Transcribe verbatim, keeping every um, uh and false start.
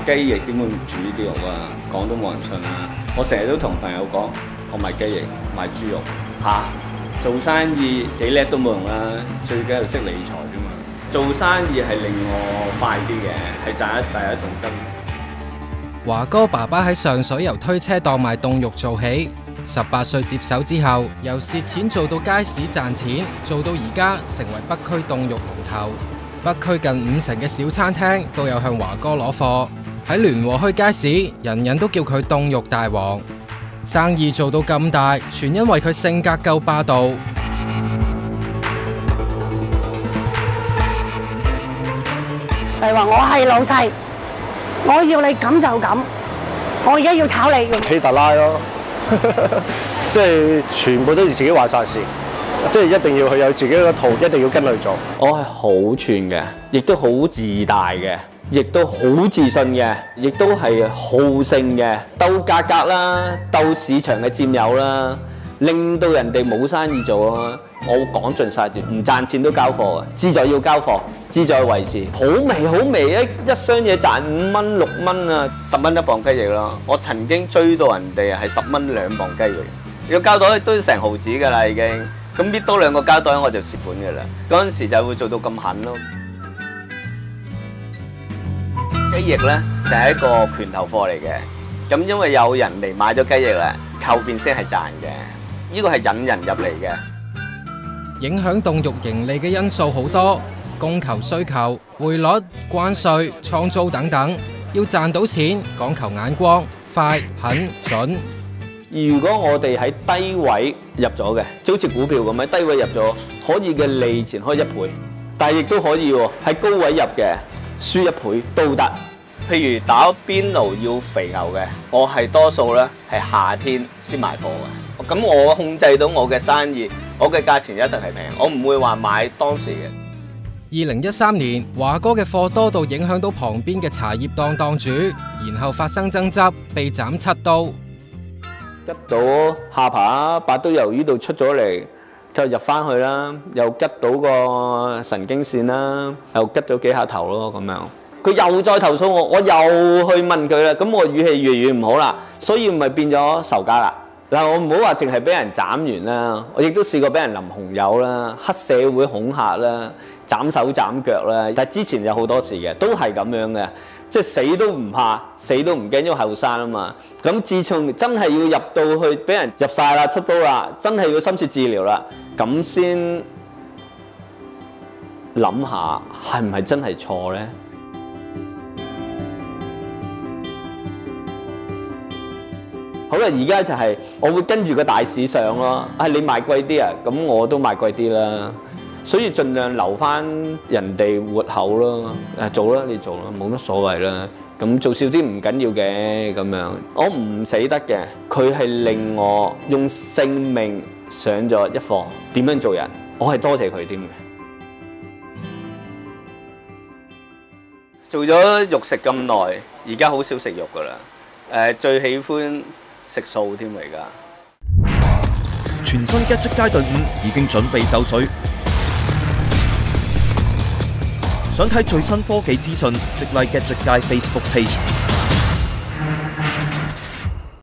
雞翼點會煮啲肉啊？講都冇人信啦！我成日都同朋友講，我賣雞翼、賣豬肉嚇，做生意幾叻都冇用啦，最緊要識理財啫嘛。做生意係令我快啲嘅，係賺一第一桶金。 華哥爸爸喺上水由推車檔賣凍肉做起，十八歲接手之後，由蝕錢做到街市賺錢，做到而家成為北區凍肉龍頭。北區近五成嘅小餐廳都有向華哥攞貨。喺聯和墟街市，人人都叫佢凍肉大王。生意做到咁大，全因為佢性格夠霸道。 係話我係老細，我要你咁就咁，我而家要炒你。 希特拉咯，即係全部都要自己話晒事，即係一定要佢有自己個套，一定要跟佢做。 我係好串嘅，亦都好自大嘅，亦都好自信嘅，亦都係好勝嘅，鬥價格啦，鬥市場嘅佔有啦，令到人哋冇生意做啊！我講盡晒住，唔賺錢都交貨嘅，志在要交貨，志在維持。好微好微，一一箱嘢賺五蚊六蚊啊，十蚊一磅雞翼咯。我曾經追到人哋係十蚊兩磅雞翼，個膠袋都成毫子㗎啦已經。咁搣多兩個膠袋我就蝕本㗎啦。嗰陣時就會做到咁狠咯。雞翼咧就係一個拳頭貨嚟嘅，咁因為有人嚟買咗雞翼咧，後邊先係賺嘅。呢個係引人入嚟嘅。 影響凍肉盈利嘅因素好多，供求需求、匯率、關稅、創造等等，要賺到錢，講求眼光、快、狠、準。 如果我哋喺低位入咗嘅，就好似股票咁喺低位入咗，可以嘅利錢開一倍，但係亦都可以喎喺高位入嘅，輸一倍都得。譬如打邊爐要肥牛嘅，我係多數咧係夏天先賣貨嘅。咁我控制到我嘅生意，我嘅價錢一定係平，我唔會話買當時嘅。 二零一三年，華哥嘅貨多到影響到旁邊嘅茶葉檔檔主，然後發生爭執，被斬七刀。 吉到下巴把刀由呢度出咗嚟，就入翻去啦，又吉到個神經線啦，又吉咗幾下頭咯咁樣。佢又再投訴我，我又去問佢啦，咁我語氣越嚟越唔好啦，所以咪變咗仇家啦。嗱，我唔好話淨係俾人斬完啦，我亦都試過俾人淋紅油啦、黑社會恐嚇啦、斬手斬腳啦。但係之前有好多事嘅，都係咁樣嘅，即係死都唔怕，死都唔驚，因為後生啊嘛。咁自從真係要入到去，俾人入晒啦、出刀啦，真係要深切治療啦，咁先諗下係唔係真係錯咧？好啦，而家就係我會跟住個大市上咯。啊，你賣貴啲啊，咁我都賣貴啲啦。所以盡量留翻人哋活口咯。誒，做啦，你做啦，冇乜所謂啦。咁做少啲唔緊要嘅咁樣。我唔死得嘅，佢係令我用性命上咗一課。點樣做人？我係多謝佢添嘅。做咗肉食咁耐，而家好少食肉噶啦。誒，最喜歡食素添嚟㗎！ 全新 Gadget 街隊伍已經準備就緒，想睇最新科技資訊，即 like Gadget 街 Facebook page。